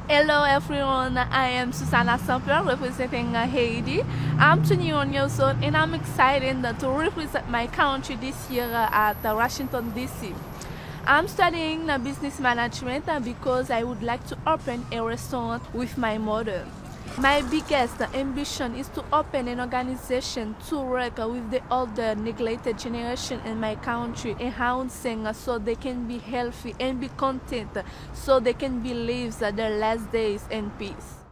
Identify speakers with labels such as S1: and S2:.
S1: Hello everyone, I am Susanna Samper representing Haiti. I'm 21 years old and I'm excited to represent my country this year at Washington DC. I'm studying business management because I would like to open a restaurant with my mother. My biggest ambition is to open an organization to work with the older neglected generation in my country, enhancing so they can be healthy and be content, so they can live their last days in peace.